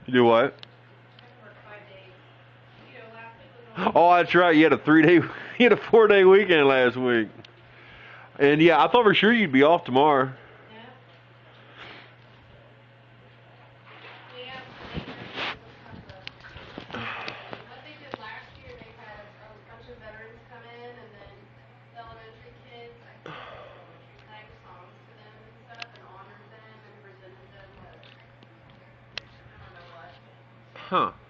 You do what? I can work 5 days. You know, last week was only. Oh, that's right. You had a 3-day, you had a 4-day weekend last week. And yeah, I thought for sure you'd be off tomorrow. Yeah. Yeah, they had what they did last year, they had a bunch of veterans come in, and then the elementary kids, I think it was elementary, sang songs to them and stuff, and honored them and presented them with, I don't know what. Huh.